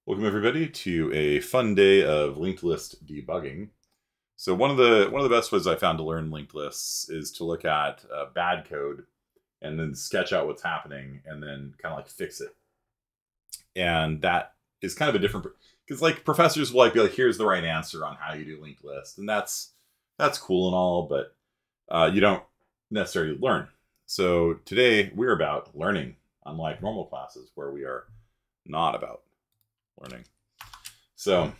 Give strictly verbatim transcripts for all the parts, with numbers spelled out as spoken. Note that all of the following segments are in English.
Welcome everybody to a fun day of linked list debugging. So one of the one of the best ways I found to learn linked lists is to look at uh, bad code and then sketch out what's happening and then kind of like fix it. And that is kind of a different, because like professors will like be like, here's the right answer on how you do linked list, and that's that's cool and all, but uh, you don't necessarily learn. So today we're about learning, unlike normal classes where we are not about learning. So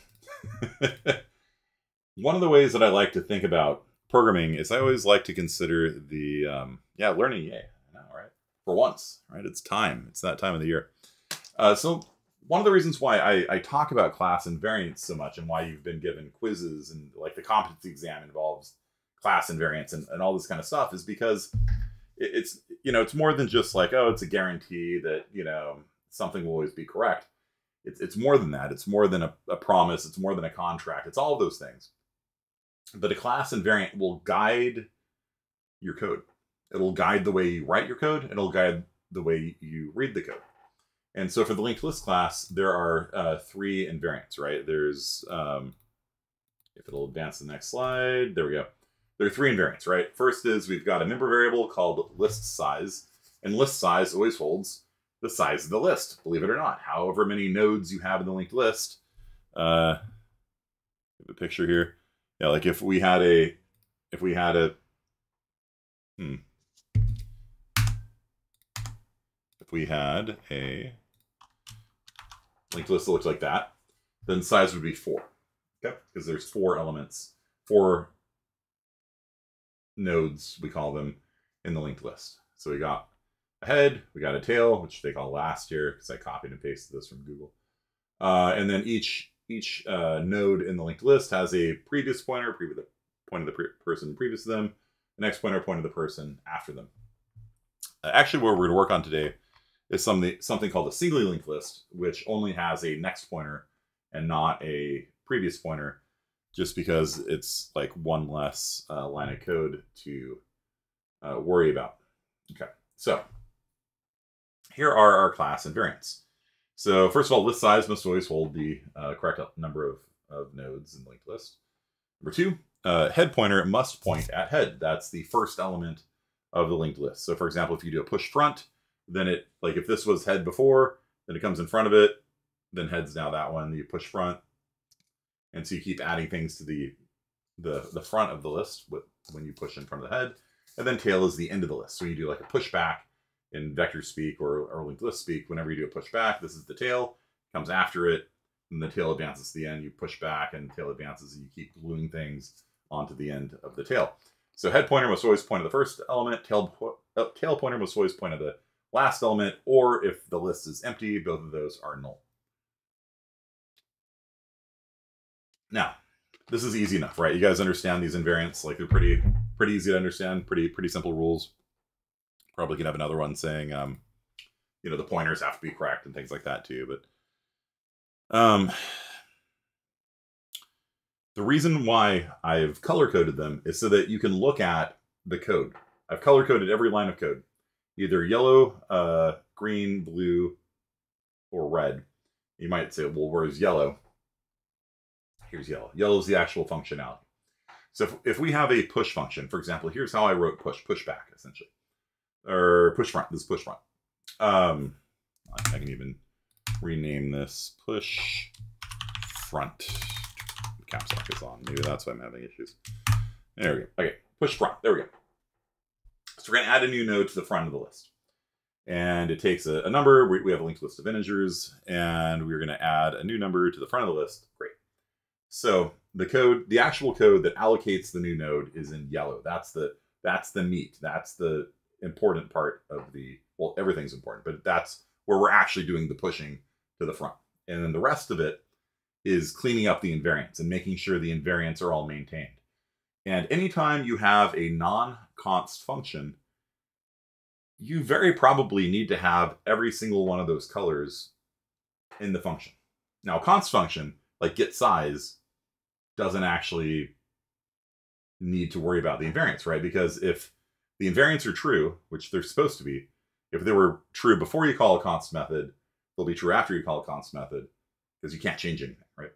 one of the ways that I like to think about programming is I always like to consider the, um, yeah, learning, yay, I know, right? For once, right? It's time. It's that time of the year. Uh, so one of the reasons why I, I talk about class invariance so much and why you've been given quizzes and like the competency exam involves class invariance and, and all this kind of stuff is because it, it's, you know, it's more than just like, oh, it's a guarantee that, you know, something will always be correct. It's, it's more than that. It's more than a, a promise. It's more than a contract. It's all of those things. But a class invariant will guide your code. It'll guide the way you write your code. And it'll guide the way you read the code. And so for the linked list class, there are uh, three invariants, right? There's, um, if it'll advance the next slide, there we go. There are three invariants, right? First is we've got a member variable called list size. And list size always holds the size of the list, believe it or not. However many nodes you have in the linked list. Uh, have a picture here. Yeah, like if we had a, if we had a, hmm. If we had a linked list that looks like that, then size would be four. Okay, because there's four elements, four nodes, we call them, in the linked list. So we got a head, we got a tail, which they call last year because I copied and pasted this from Google. Uh, and then each each uh, node in the linked list has a previous pointer, pre the point of the pre person previous to them, the next pointer, point of the person after them. Uh, actually, what we're going to work on today is something something called a singly linked list, which only has a next pointer and not a previous pointer, just because it's like one less uh, line of code to uh, worry about. Okay, so here are our class invariants. So first of all, list size must always hold the uh, correct number of, of nodes in the linked list. Number two, uh, head pointer must point at head. That's the first element of the linked list. So for example, if you do a push front, then it, like if this was head before, then it comes in front of it, then head's now that one, you push front. And so you keep adding things to the, the, the front of the list with, when you push in front of the head. And then tail is the end of the list. So you do like a pushback in vector speak or, or linked list speak. Whenever you do a pushback, this is the tail, comes after it, and the tail advances to the end. You push back and tail advances, and you keep gluing things onto the end of the tail. So head pointer must always point at the first element, tail, uh, tail pointer must always point at the last element, or if the list is empty, both of those are null. Now, this is easy enough, right? You guys understand these invariants, like they're pretty pretty easy to understand, pretty pretty simple rules. Probably can have another one saying, um, you know, the pointers have to be correct and things like that too. But um, the reason why I've color coded them is so that you can look at the code. I've color coded every line of code, either yellow, uh, green, blue, or red. You might say, well, where's yellow? Here's yellow. Yellow is the actual functionality. So if, if we have a push function, for example, here's how I wrote push, push back, essentially. Or push front, this is push front. Um, I can even rename this push front. Caps lock is on. Maybe that's why I'm having issues. There we go. Okay, push front. There we go. So we're going to add a new node to the front of the list. And it takes a, a number. We, we have a linked list of integers. And we're going to add a new number to the front of the list. Great. So the code, the actual code that allocates the new node is in yellow. That's the that's the meat. That's the important part of the, well, everything's important, but that's where we're actually doing the pushing to the front. And then the rest of it is cleaning up the invariants and making sure the invariants are all maintained. And anytime you have a non-const function, you very probably need to have every single one of those colors in the function. Now, a const function, like get size, doesn't actually need to worry about the invariants, right? Because if the invariants are true, which they're supposed to be, if they were true before you call a const method, they'll be true after you call a const method. because you can't change anything, right?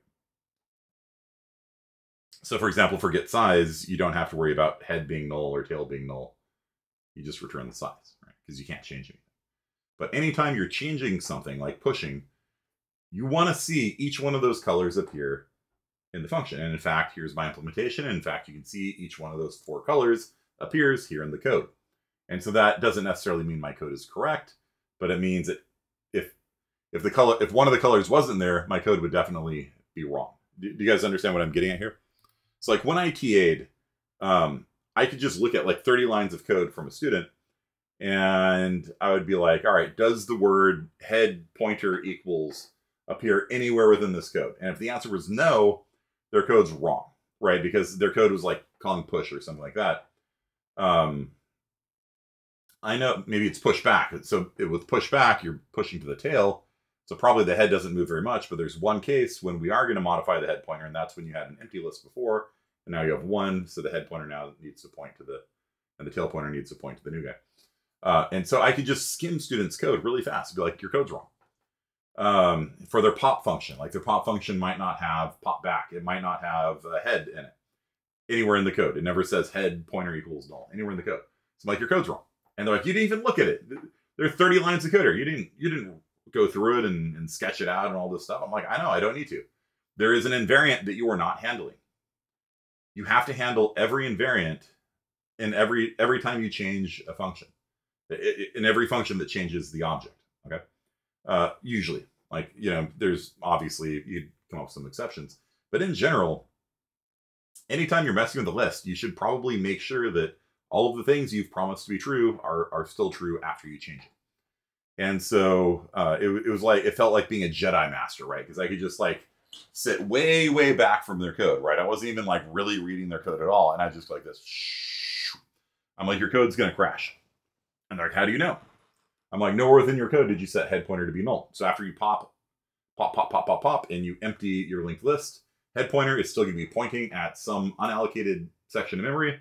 So for example, for get size, you don't have to worry about head being null or tail being null. You just return the size, right? Because you can't change anything. But anytime you're changing something like pushing, you want to see each one of those colors appear in the function. And in fact, here's my implementation. And in fact, you can see each one of those four colors appears here in the code. And so that doesn't necessarily mean my code is correct, but it means that if if the color if one of the colors wasn't there, my code would definitely be wrong. Do, do you guys understand what I'm getting at here? So like when I T A'd, um, I could just look at like thirty lines of code from a student, and I would be like, all right, does the word head pointer equals appear anywhere within this code? And if the answer was no, their code's wrong, right? Because their code was like calling push or something like that. Um, I know maybe it's push back. So with push back, you're pushing to the tail. So probably the head doesn't move very much, but there's one case when we are going to modify the head pointer, and that's when you had an empty list before, and now you have one. So the head pointer now needs to point to the, and the tail pointer needs to point to the new guy. Uh, and so I could just skim students' code really fast and be like, your code's wrong. Um, for their pop function, like their pop function might not have pop back. It might not have a head in it anywhere in the code. It never says head pointer equals null anywhere in the code. So I'm like, your code's wrong. And they're like, you didn't even look at it. There are thirty lines of code here. You didn't, you didn't go through it and, and sketch it out and all this stuff. I'm like, I know, I don't need to. There is an invariant that you are not handling. You have to handle every invariant in every, every time you change a function. In every function that changes the object, okay? Uh, usually, like, you know, there's obviously, you'd come up with some exceptions. But in general, anytime you're messing with the list, you should probably make sure that all of the things you've promised to be true are, are still true after you change it. And so uh, it, it was like, it felt like being a Jedi master, right? Because I could just like sit way, way back from their code, right? I wasn't even like really reading their code at all. And I just like this, I'm like, your code's going to crash. And they're like, how do you know? I'm like, nowhere within your code did you set head pointer to be null. So after you pop, pop, pop, pop, pop, pop, and you empty your linked list, head pointer is still going to be pointing at some unallocated section of memory.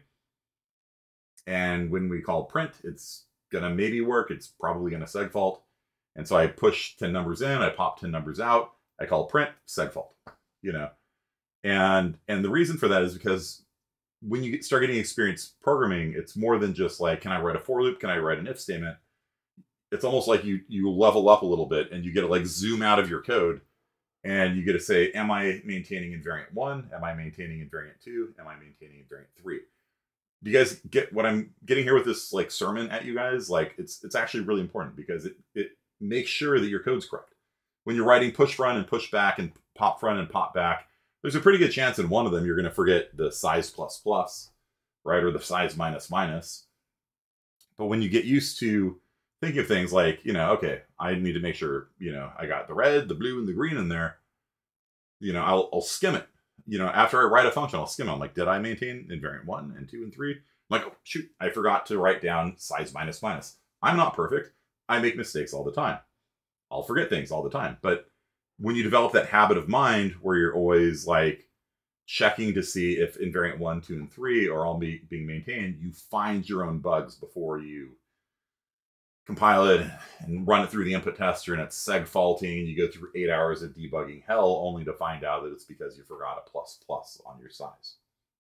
And when we call print, it's going to maybe work. It's probably going to segfault. And so I push ten numbers in, I pop ten numbers out, I call print, segfault, you know. And, and the reason for that is because when you start getting experience programming, it's more than just like, can I write a for loop? Can I write an if statement? It's almost like you you level up a little bit and you get to like zoom out of your code and you get to say, am I maintaining invariant one? Am I maintaining invariant two? Am I maintaining invariant three? Do you guys get what I'm getting here with this like sermon at you guys? Like it's it's actually really important because it, it makes sure that your code's correct. When you're writing push front and push back and pop front and pop back, there's a pretty good chance in one of them you're going to forget the size plus plus, right? Or the size minus minus. But when you get used to thinking of things like, you know, okay, I need to make sure, you know, I got the red, the blue, and the green in there, you know, I'll, I'll skim it. You know, after I write a function, I'll skim it. I'm like, did I maintain invariant one and two and three? I'm like, oh, shoot, I forgot to write down size minus minus. I'm not perfect. I make mistakes all the time. I'll forget things all the time. But when you develop that habit of mind where you're always like checking to see if invariant one, two, and three are all be, being maintained, you find your own bugs before you compile it and run it through the input tester and it's seg faulting and you go through eight hours of debugging hell only to find out that it's because you forgot a plus plus on your size.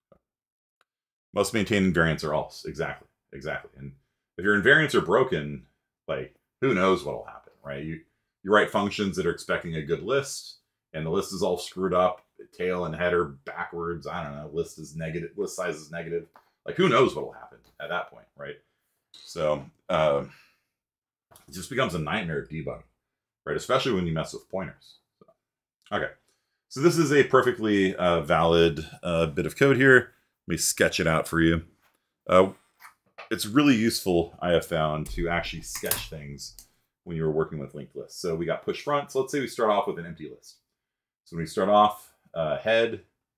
Most maintained invariants are false. Exactly. Exactly. And if your invariants are broken, like who knows what'll happen, right? You you write functions that are expecting a good list and the list is all screwed up, tail and header backwards. I don't know. List is negative, list size is negative. Like who knows what'll happen at that point, right? So uh it just becomes a nightmare of debugging, right? Especially when you mess with pointers. So, okay, so this is a perfectly uh, valid uh, bit of code here. Let me sketch it out for you. Uh, it's really useful, I have found, to actually sketch things when you're working with linked lists. So we got push front. So let's say we start off with an empty list. So when we start off, uh, head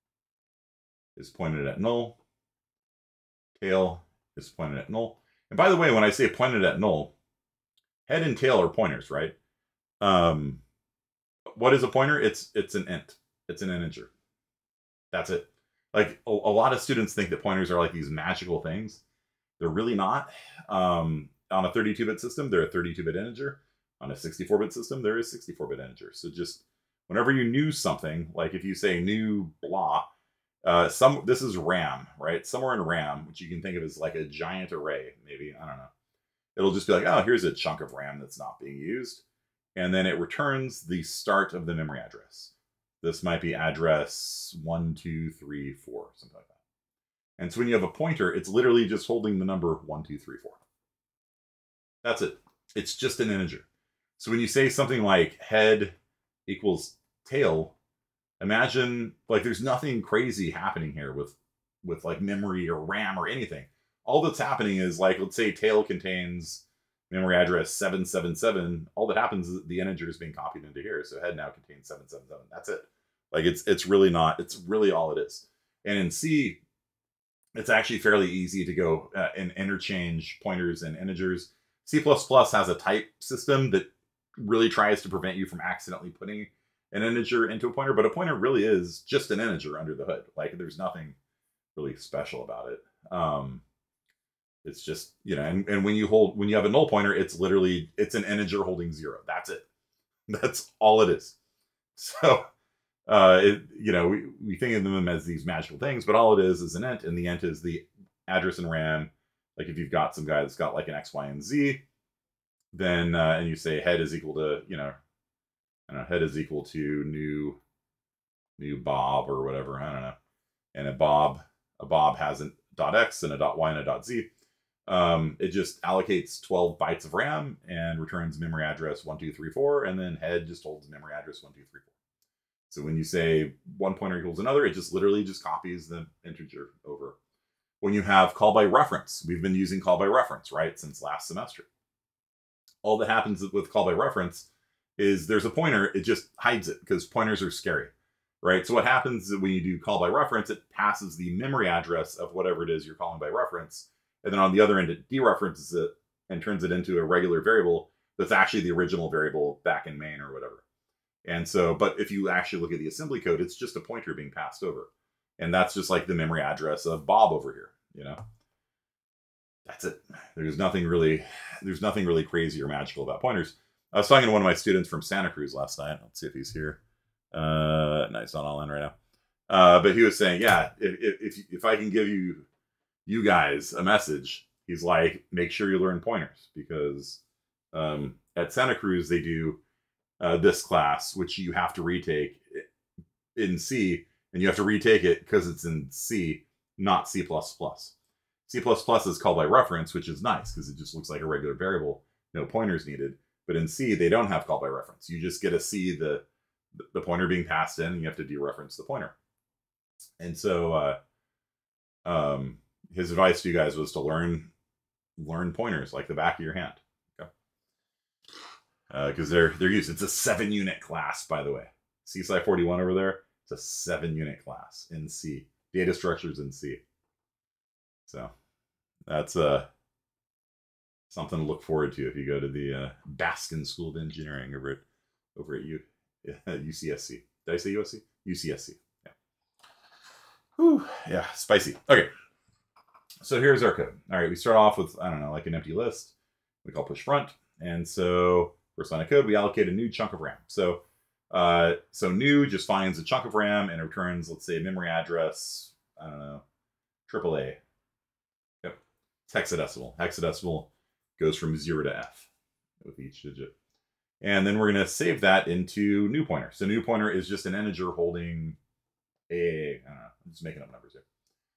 is pointed at null. Tail is pointed at null. And by the way, when I say pointed at null, head and tail are pointers, right? Um, what is a pointer? It's it's an int. It's an integer. That's it. Like a, a lot of students think that pointers are like these magical things. They're really not. Um, on a thirty-two bit system, they're a thirty-two bit integer. On a sixty-four bit system, they're a sixty-four bit integer. So just Whenever you new something, like if you say new blah, uh, some this is RAM, right? Somewhere in RAM, which you can think of as like a giant array, maybe, I don't know. It'll just be like, oh, here's a chunk of RAM that's not being used. And then it returns the start of the memory address. This might be address one, two, three, four, something like that. And so when you have a pointer, it's literally just holding the number one, two, three, four. That's it. It's just an integer. So when you say something like head equals tail, imagine like there's nothing crazy happening here with, with like memory or RAM or anything. All that's happening is like, let's say tail contains memory address seven seven seven. All that happens is the integer is being copied into here. So head now contains seven seven seven. That's it. Like it's, it's really not, it's really all it is. And in C, it's actually fairly easy to go uh, and interchange pointers and integers. C plus plus has a type system that really tries to prevent you from accidentally putting an integer into a pointer, but a pointer really is just an integer under the hood. Like there's nothing really special about it. Um, it's just, you know, and, and when you hold, when you have a null pointer, it's literally, it's an integer holding zero. That's it. That's all it is. So, uh, it, you know, we, we think of them as these magical things, but all it is is an int, and the int is the address in RAM. Like if you've got some guy that's got like an X, Y, and Z, then, uh, and you say head is equal to, you know, I don't know, head is equal to new, new Bob or whatever, I don't know. And a Bob, a Bob has a dot X and a dot Y and a dot Z. Um, it just allocates twelve bytes of RAM and returns memory address one, two, three, four, and then head just holds memory address one, two, three, four. So when you say one pointer equals another, it just literally just copies the integer over. When you have call by reference, we've been using call by reference, right, since last semester. All that happens with call by reference is there's a pointer, it just hides it because pointers are scary, right? So what happens is when you do call by reference, it passes the memory address of whatever it is you're calling by reference. And then on the other end, it dereferences it and turns it into a regular variable that's actually the original variable back in main or whatever. And so, but if you actually look at the assembly code, it's just a pointer being passed over. And that's just like the memory address of Bob over here, you know? That's it. There's nothing really, there's nothing really crazy or magical about pointers. I was talking to one of my students from Santa Cruz last night. Let's see if he's here. Uh, no, he's not all in right now. Uh, but he was saying, yeah, if, if, if I can give you, you guys a message, he's like, make sure you learn pointers, because um, at Santa Cruz, they do uh, this class, which you have to retake in C, and you have to retake it because it's in C, not C plus plus. C plus plus is called by reference, which is nice because it just looks like a regular variable, no pointers needed. But in C, they don't have call by reference. You just get to see the, the pointer being passed in, and you have to dereference the pointer. And so uh, um, his advice to you guys was to learn learn pointers like the back of your hand. Okay. Because uh, they're they're used. It's a seven unit class, by the way. C S I forty-one over there. It's a seven unit class in C. Data structures in C. So that's uh something to look forward to if you go to the uh, Baskin School of Engineering over at over at U, U C S C. Did I say U S C? U C S C. Yeah. Whew, yeah, spicy. Okay. So here's our code. All right, we start off with, I don't know, like an empty list. We call push front. And so first line of code, we allocate a new chunk of RAM. So uh, so new just finds a chunk of RAM and returns, let's say, a memory address, I don't know, triple A. Yep. It's hexadecimal. Hexadecimal goes from zero to F with each digit. And then we're going to save that into new pointer. So new pointer is just an integer holding a, I don't know, I'm just making up numbers here.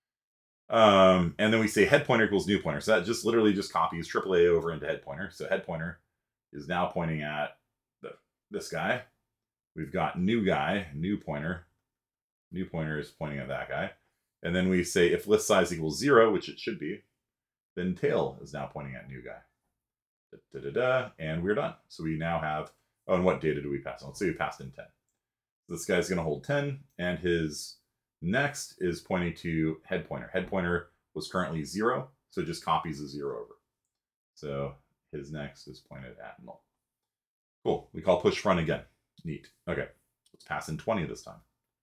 Um, and then we say head pointer equals new pointer. So that just literally just copies triple A over into head pointer. So head pointer is now pointing at the, this guy. We've got new guy, new pointer. New pointer is pointing at that guy. And then we say if list size equals zero, which it should be, then tail is now pointing at new guy. Da, da, da, da, and we're done. So we now have, oh, and what data do we pass on? Let's say we passed in ten. This guy's going to hold ten, and his next is pointing to head pointer. Head pointer was currently zero, so it just copies a zero over. So his next is pointed at null. Cool. We call push front again. Neat. Okay. Let's pass in twenty this time.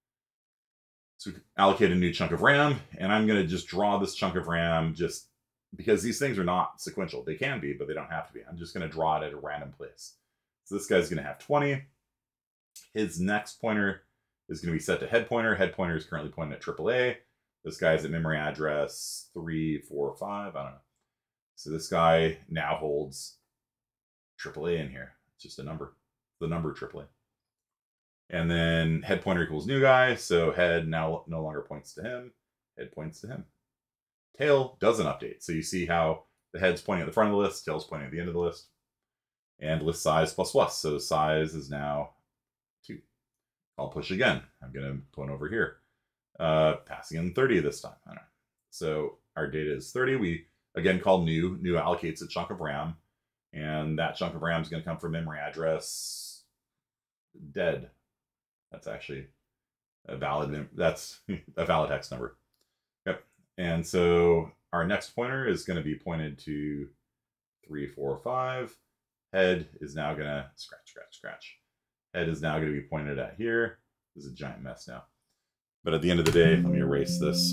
So we allocate a new chunk of RAM, and I'm going to just draw this chunk of RAM just because these things are not sequential. They can be, but they don't have to be. I'm just going to draw it at a random place. So this guy's going to have twenty. His next pointer is going to be set to head pointer. Head pointer is currently pointing at triple A. This guy's at memory address three, four, five. I don't know. So this guy now holds triple A in here. It's just a number. The number triple A. And then head pointer equals new guy. So head now no longer points to him. Head points to him. Tail doesn't update. So you see how the head's pointing at the front of the list, tail's pointing at the end of the list. And list size plus plus. So size is now two. I'll push again. I'm going to point over here. Uh, passing in thirty this time. I don't know. So our data is thirty. We, again, call new. New allocates a chunk of RAM. And that chunk of RAM is going to come from memory address dead. That's actually a valid, that's a valid hex number. Yep. And so our next pointer is going to be pointed to three, four, five. Head is now going to scratch, scratch, scratch. Head is now going to be pointed at here. This is a giant mess now. But at the end of the day, let me erase this.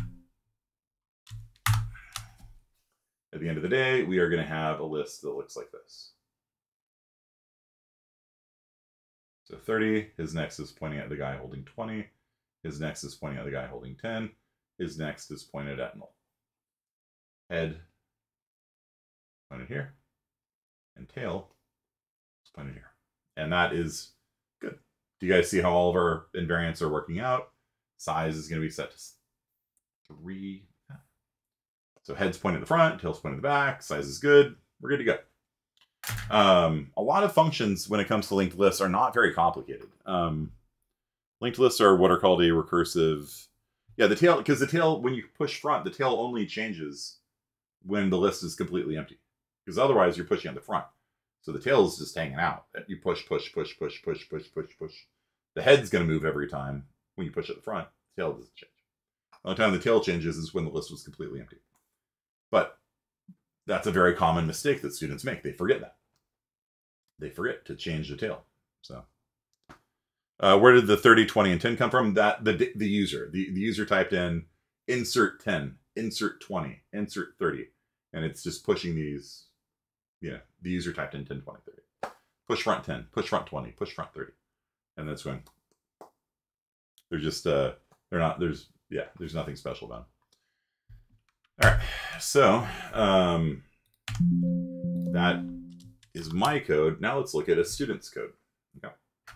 At the end of the day, we are going to have a list that looks like this. So thirty, his next is pointing at the guy holding twenty. His next is pointing at the guy holding ten. His next is pointed at null. Head pointed here. And tail is pointed here. And that is good. Do you guys see how all of our invariants are working out? Size is going to be set to three. So head's pointing at the front, tail's pointing at the back, size is good. We're good to go. Um, a lot of functions when it comes to linked lists are not very complicated. Um, linked lists are what are called a recursive. Yeah, the tail, because the tail, when you push front, the tail only changes when the list is completely empty. Because otherwise you're pushing at the front. So the tail is just hanging out. You push, push, push, push, push, push, push, push. The head's going to move every time when you push at the front. The tail doesn't change. The only time the tail changes is when the list was completely empty. But that's a very common mistake that students make. They forget that. They forget to change the tail. So uh, where did the thirty, twenty, and ten come from? That the the user. The, the user typed in insert ten, insert twenty, insert thirty. And it's just pushing these. Yeah, the user typed in ten, twenty, thirty. Push front ten, push front twenty, push front thirty. And that's when they're just, uh, they're not, there's, yeah, there's nothing special about them. All right, so um, that is my code. Now let's look at a student's code. Okay.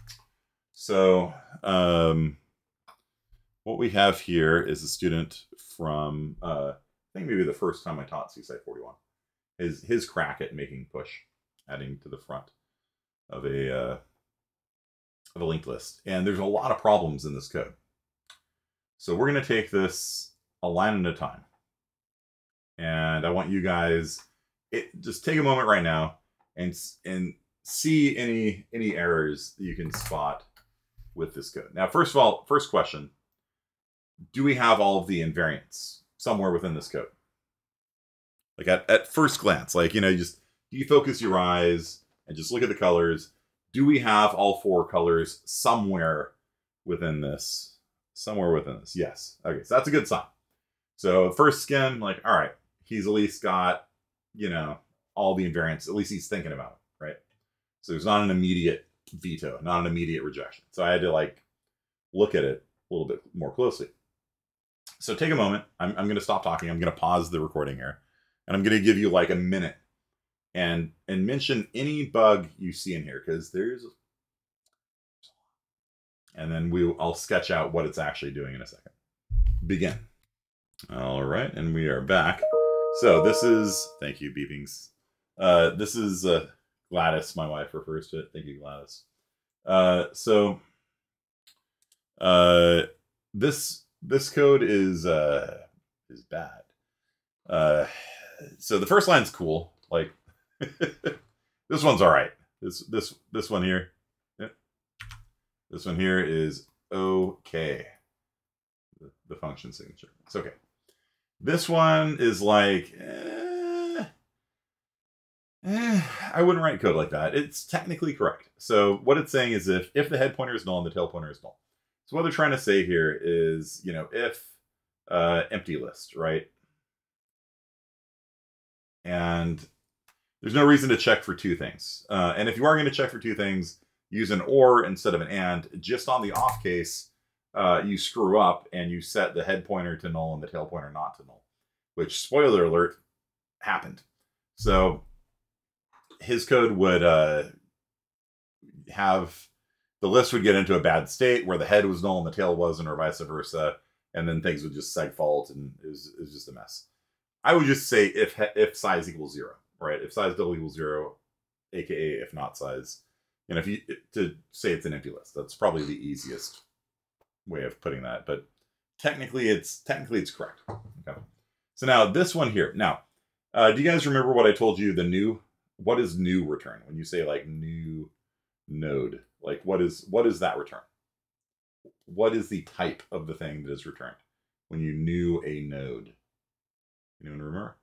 So um, what we have here is a student from, uh, I think maybe the first time I taught C Sci forty-one. His, his crack at making push, adding to the front of a, uh, of a linked list. And there's a lot of problems in this code. So we're going to take this a line at a time. And I want you guys, it, just take a moment right now and and see any any errors that you can spot with this code. Now, first of all, first question, do we have all of the invariants somewhere within this code? Like at, at first glance, like, you know, you just defocus your eyes and just look at the colors. Do we have all four colors somewhere within this? Somewhere within this, yes. Okay, so that's a good sign. So first skim, like, all right, he's at least got, you know, all the invariants. At least he's thinking about it, right? So there's not an immediate veto, not an immediate rejection. So I had to like look at it a little bit more closely. So take a moment. I'm, I'm going to stop talking. I'm going to pause the recording here. And I'm going to give you like a minute and and mention any bug you see in here, because there's, and then we'll I'll sketch out what it's actually doing in a second. Begin. All right, and we are back. So this is, thank you, beepings. Uh, this is uh, Gladys, my wife refers to it. Thank you, Gladys. Uh, so uh, this this code is uh, is bad. Uh, so the first line's cool. Like this one's all right. This this this one here. Yeah. This one here is okay. The, the function signature. It's okay. This one is like, eh, eh, I wouldn't write code like that. It's technically correct. So what it's saying is if if the head pointer is null and the tail pointer is null. So what they're trying to say here is, you know, if uh, empty list, right? And there's no reason to check for two things. Uh, and if you are going to check for two things, use an or instead of an and, just on the off case, uh, you screw up and you set the head pointer to null and the tail pointer not to null, which, spoiler alert, happened. So his code would uh, have, the list would get into a bad state where the head was null and the tail wasn't, or vice versa, and then things would just segfault, and it was, it was just a mess. I would just say if if size equals zero, right? If size double equals zero, aka if not size, and if you to say it's an empty list, that's probably the easiest way of putting that. But technically, it's technically it's correct. Okay. So now this one here. Now, uh, do you guys remember what I told you? The new, what is new return when you say like new node? Like what is what is that return? What is the type of the thing that is returned when you new a node? Anyone remember?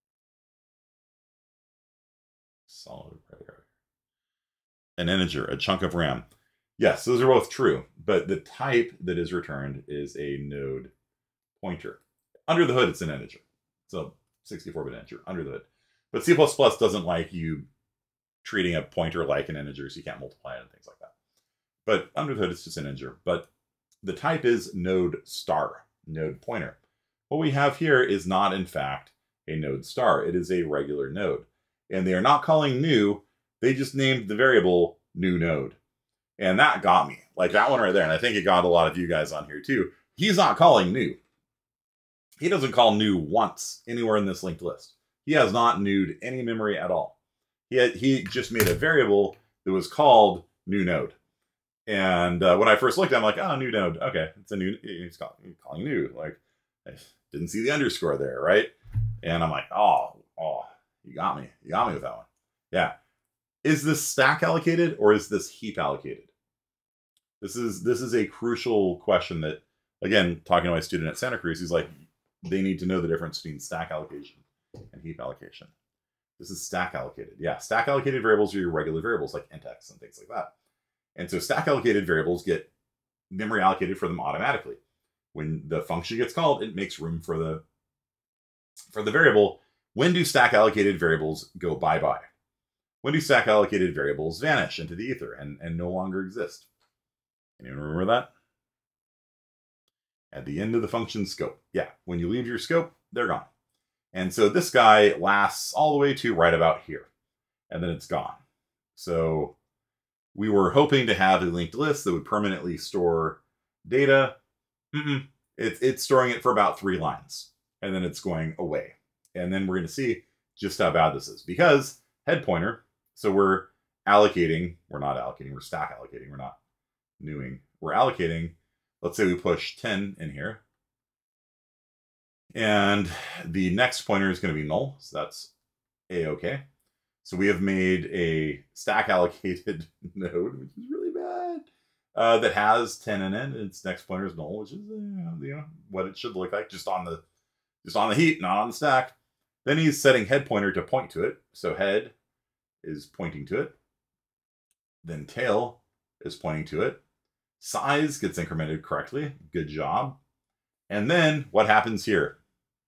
Solid predicate. An integer, a chunk of RAM. Yes, those are both true, but the type that is returned is a node pointer. Under the hood, it's an integer. It's a sixty-four bit integer under the hood. But C plus plus doesn't like you treating a pointer like an integer, so you can't multiply it and things like that. But under the hood, it's just an integer. But the type is node star, node pointer. What we have here is not, in fact, a node star. It is a regular node. And they are not calling new. They just named the variable new node. And that got me. Like that one right there. And I think it got a lot of you guys on here too. He's not calling new. He doesn't call new once anywhere in this linked list. He has not newed any memory at all. He, had, he just made a variable that was called new node. And uh, when I first looked at it, I'm like, oh, new node. Okay, it's a new, he's calling, he's calling new. Like, I didn't see the underscore there, right? And I'm like, oh, oh, you got me. You got me with that one. Yeah. Is this stack allocated or is this heap allocated? This is this is a crucial question that, again, talking to my student at Santa Cruz, he's like, they need to know the difference between stack allocation and heap allocation. This is stack allocated. Yeah, stack allocated variables are your regular variables like int(x) and things like that. And so stack allocated variables get memory allocated for them automatically. When the function gets called, it makes room for the for the variable. When do stack allocated variables go bye-bye? When do stack allocated variables vanish into the ether and, and no longer exist? Anyone remember that? At the end of the function scope. Yeah, when you leave your scope, they're gone. And so this guy lasts all the way to right about here. And then it's gone. So we were hoping to have a linked list that would permanently store data. Mm-mm. It's, it's storing it for about three lines. And then it's going away. And then we're going to see just how bad this is. Because head pointer, so we're allocating, we're not allocating, we're stack allocating, we're not newing. We're allocating, let's say we push ten in here. And the next pointer is going to be null. So that's A-okay. So we have made a stack allocated node, which is really bad, uh, that has ten in it. Its next pointer is null, which is uh, you know what it should look like, just on the just on the heap, not on the stack. Then he's setting head pointer to point to it. So head is pointing to it. Then tail is pointing to it. Size gets incremented correctly. Good job. And then what happens here?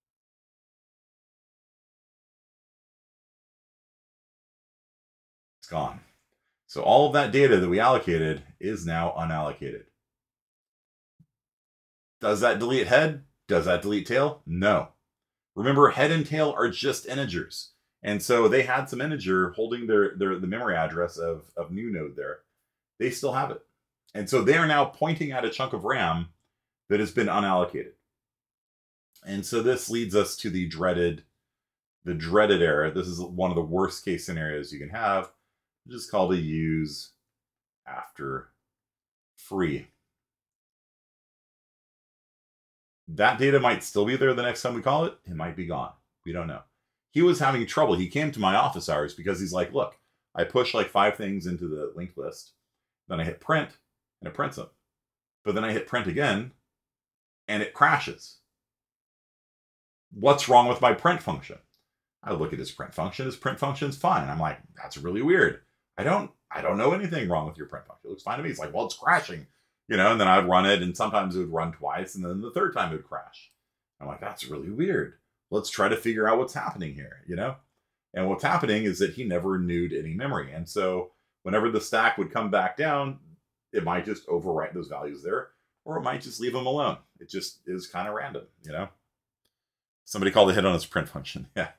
It's gone. So all of that data that we allocated is now unallocated. Does that delete head? Does that delete tail? No. Remember, head and tail are just integers. And so they had some integer holding their, their the memory address of, of new node there. They still have it. And so they are now pointing at a chunk of RAM that has been unallocated. And so this leads us to the dreaded, the dreaded error. This is one of the worst case scenarios you can have, which is called a use after free. That data might still be there the next time we call it. It might be gone. We don't know. He was having trouble. He came to my office hours because he's like, look, I push like five things into the linked list. Then I hit print and it prints them. But then I hit print again and it crashes. What's wrong with my print function? I look at his print function. His print function's fine. I'm like, that's really weird. I don't, I don't know anything wrong with your print function. It looks fine to me. He's like, well, it's crashing. You know, and then I'd run it, and sometimes it would run twice, and then the third time it would crash. I'm like, that's really weird. Let's try to figure out what's happening here, you know? And what's happening is that he never newed any memory. And so whenever the stack would come back down, it might just overwrite those values there, or it might just leave them alone. It just is kind of random, you know? Somebody called a hit on its print function. Yeah.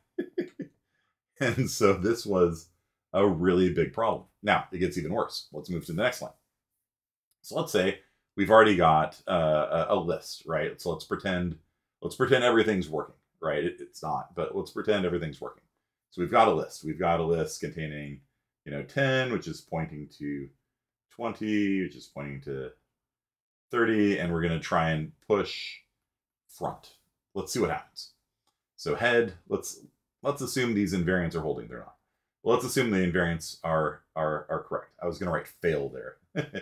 And so this was a really big problem. Now, it gets even worse. Let's move to the next line. So let's say we've already got uh, a, a list, right? So let's pretend, let's pretend everything's working, right? It, it's not, but let's pretend everything's working. So we've got a list. We've got a list containing, you know, ten, which is pointing to twenty, which is pointing to thirty, and we're going to try and push front. Let's see what happens. So head, let's let's assume these invariants are holding. They're not. Well, let's assume the invariants are are are correct. I was going to write fail there.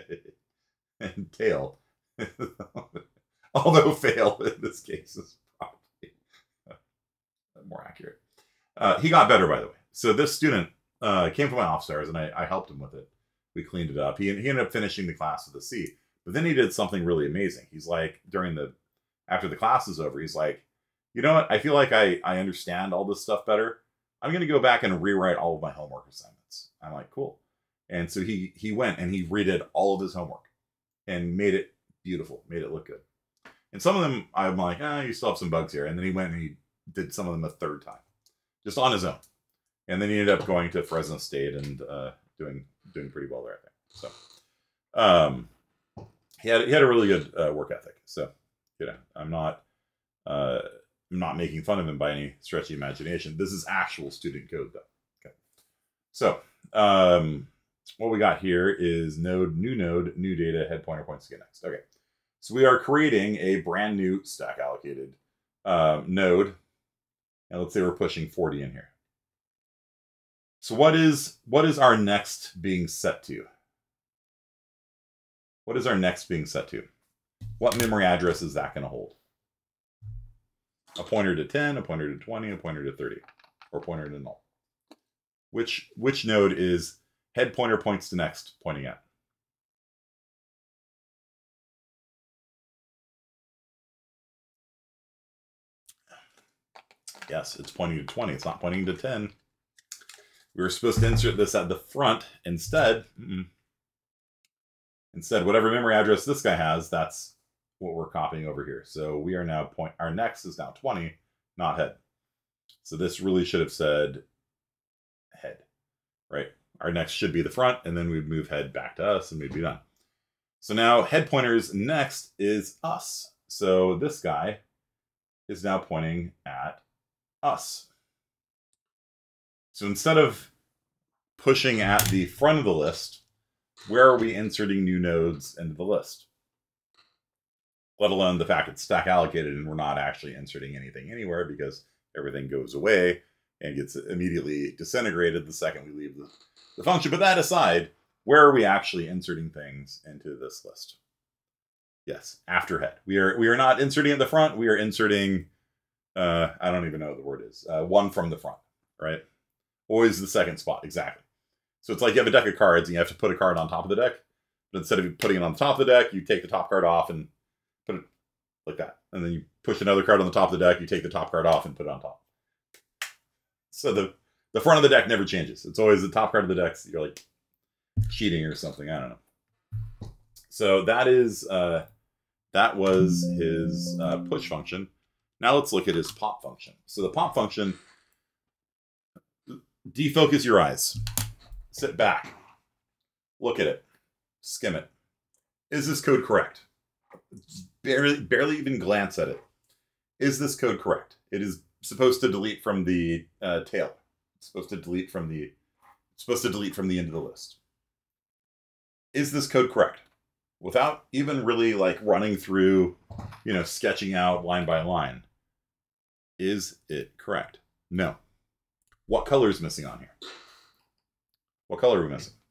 And tail, although fail in this case is probably more accurate. Uh, he got better, by the way. So this student uh, came from my office hours, and I, I helped him with it. We cleaned it up. He, he ended up finishing the class with a C. But then he did something really amazing. He's like, during the, after the class is over, he's like, you know what? I feel like I, I understand all this stuff better. I'm going to go back and rewrite all of my homework assignments. I'm like, cool. And so he he went and he redid all of his homework and made it beautiful, made it look good. And some of them, I'm like, ah, you still have some bugs here. And then he went and he did some of them a third time, just on his own. And then he ended up going to Fresno State and uh, doing doing pretty well there, I think. So um, he had he had a really good uh, work ethic. So you know, I'm not uh, I'm not making fun of him by any stretch of the imagination. This is actual student code, though. Okay. So um, what we got here is node, new node, new data, head pointer points to get next. Okay. So we are creating a brand new stack allocated um, node. And let's say we're pushing forty in here. So what is what is our next being set to? What is our next being set to? What memory address is that going to hold? A pointer to ten, a pointer to twenty, a pointer to thirty, or a pointer to null. Which which node is head pointer points to next pointing at? Yes, it's pointing to twenty. It's not pointing to ten. We were supposed to insert this at the front instead. Mm-mm. Instead, whatever memory address this guy has, that's what we're copying over here. So we are now point. Our next is now twenty, not head. So this really should have said head, right? Our next should be the front, and then we'd move head back to us, and we'd be done. So now head pointer's next is us. So this guy is now pointing at us. So instead of pushing at the front of the list, where are we inserting new nodes into the list? Let alone the fact it's stack allocated and we're not actually inserting anything anywhere because everything goes away and gets immediately disintegrated the second we leave the, the function. But that aside, where are we actually inserting things into this list? Yes, after head. We are we are not inserting at the front. We are inserting, uh, I don't even know what the word is, uh, one from the front, right? Always the second spot, exactly. So it's like you have a deck of cards and you have to put a card on top of the deck. But instead of putting it on the top of the deck, you take the top card off and put it like that. And then you push another card on the top of the deck, you take the top card off and put it on top. So the, the front of the deck never changes. It's always the top card of the deck. So you're like cheating or something. I don't know. So that is, uh, that was his uh, push function. Now let's look at his pop function. So the pop function, defocus your eyes. Sit back. Look at it. Skim it. Is this code correct? Barely, barely even glance at it. Is this code correct? It is supposed to delete from the uh, tail. It's supposed to delete from the. It's supposed to delete from the end of the list. Is this code correct? Without even really like running through, you know, sketching out line by line. Is it correct? No. What color is missing on here? What color are we missing?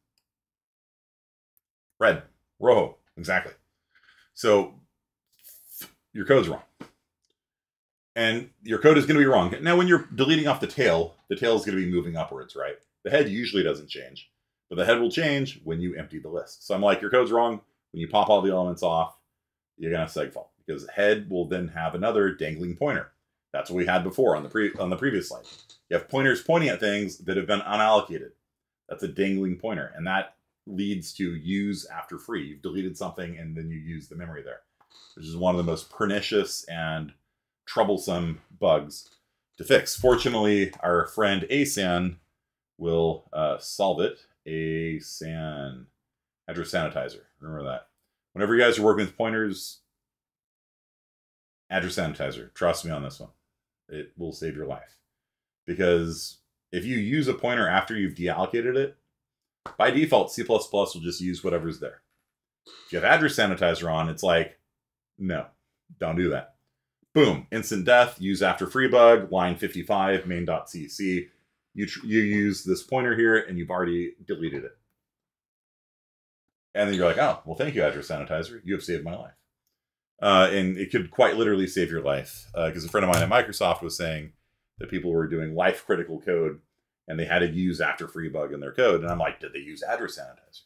Red. Rojo. Exactly. So your code's wrong. And your code is going to be wrong. Now, when you're deleting off the tail, the tail is going to be moving upwards, right? The head usually doesn't change. But the head will change when you empty the list. So I'm like, your code's wrong. When you pop all the elements off, you're going to segfault. Because the head will then have another dangling pointer. That's what we had before on the pre on the previous slide. You have pointers pointing at things that have been unallocated. That's a dangling pointer. And that leads to use after free. You've deleted something and then you use the memory there, which is one of the most pernicious and troublesome bugs to fix. Fortunately, our friend Asan will uh, solve it. Asan address sanitizer. Remember that. Whenever you guys are working with pointers, address sanitizer. Trust me on this one. It will save your life. Because if you use a pointer after you've deallocated it, by default, C plus plus will just use whatever's there. If you have address sanitizer on, it's like, no, don't do that. Boom, instant death, use after free bug, line fifty-five, main.cc. You, you use this pointer here and you've already deleted it. And then you're like, oh, well, thank you, address sanitizer. You have saved my life. Uh, and it could quite literally save your life. Because uh, a friend of mine at Microsoft was saying that people were doing life-critical code and they had to use after free bug in their code. And I'm like, did they use address sanitizer?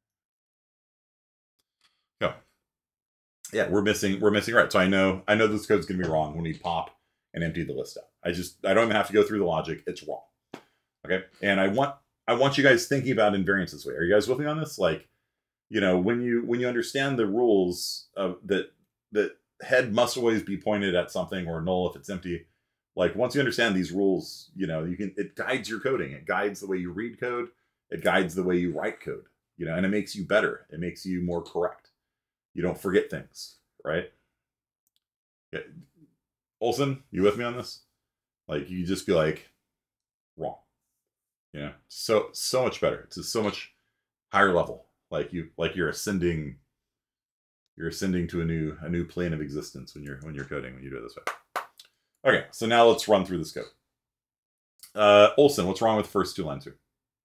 No. Yeah, we're missing, we're missing right. So I know, I know this code's going to be wrong when we pop and empty the list out. I just, I don't even have to go through the logic. It's wrong. Okay. And I want, I want you guys thinking about invariance this way. Are you guys with me on this? Like, you know, when you, when you understand the rules of that, that head must always be pointed at something or null if it's empty. Like once you understand these rules, you know, you can, it guides your coding. It guides the way you read code. It guides the way you write code, you know, and it makes you better. It makes you more correct. You don't forget things, right? Yeah. Olson, you with me on this? Like you just be like, wrong. You know, so, so much better. It's just so much higher level. Like you, like you're ascending, you're ascending to a new, a new plane of existence when you're, when you're coding, when you do it this way. Okay, so now let's run through this code. Uh, Olson, what's wrong with the first two lines here?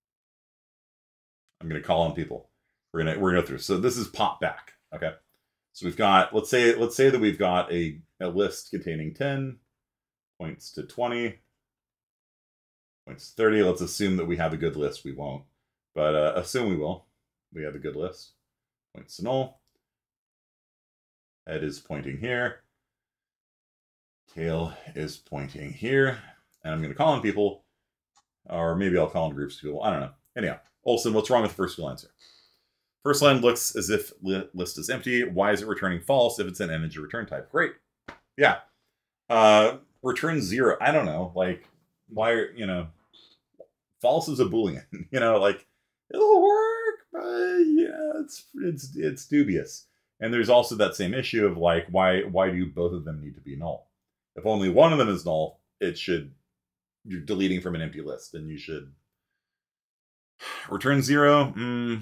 I'm going to call on people. We're going to we're going to go through. So this is pop back. Okay, so we've got let's say let's say that we've got a a list containing ten points to twenty points to thirty. Let's assume that we have a good list. We won't, but uh, assume we will. We have a good list. Points to null. Head is pointing here. Tail is pointing here, and I'm going to call on people, or maybe I'll call on groups of people. I don't know. Anyhow, Olson, what's wrong with the first two lines here? First line looks as if list is empty. Why is it returning false if it's an integer return type? Great. Yeah. Uh, return zero. I don't know. Like, why, you know, false is a Boolean. You know, like, it'll work, but yeah, it's, it's, it's dubious. And there's also that same issue of like, why, why do both of them need to be null? If only one of them is null, it should, you're deleting from an empty list, and you should return zero. Mm.